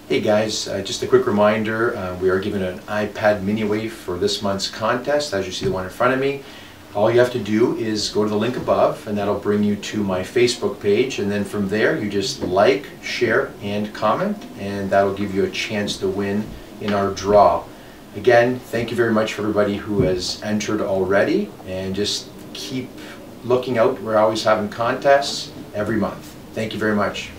Hey guys, just a quick reminder, we are giving an iPad mini away for this month's contest. As you see the one in front of me, all you have to do is go to the link above and that'll bring you to my Facebook page, and then from there you just like, share and comment, and that'll give you a chance to win in our draw. Again, thank you very much for everybody who has entered already, and just keep looking out. We're always having contests every month. Thank you very much.